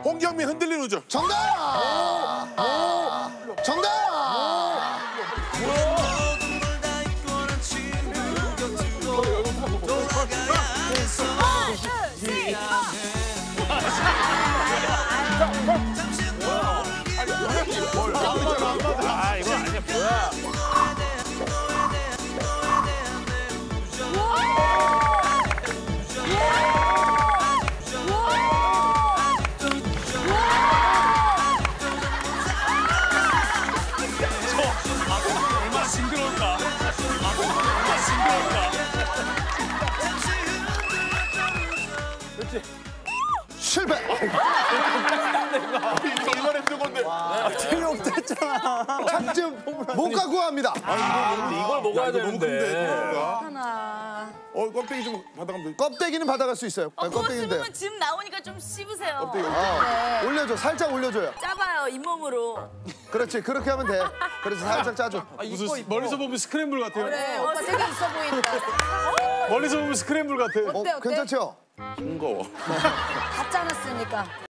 홍경민 흔들리는 우주. 정답! 정답! 아, 이거 아니야, 뭐야. 얼마나 징그러울까. 얼마나 징그러울까. 그렇지. 실패! 얼마나 힘든 건데. 필요 없댔잖아. 착즙 못 갖고 갑니다. 이걸 먹어야 되는데. 하나. 껍데기 좀 받아가면 돼. 껍데기는 받아갈 수 있어요. 그거 껍데기인데. 씹으면 즙 나오니까 좀 씹으세요. 껍데기. 올려줘. 살짝 올려줘요. 짜봐요, 잇몸으로. 그렇지. 그렇게 하면 돼. 그래서 살짝 짜줘. 무슨 멀리서 보면 스크램블 같아요. 그래, 오빠 되게 있어 보인다. 멀리서 보면 스크램블 같아. 어때? 괜찮죠? 싱거워. 다 짜놨으니까.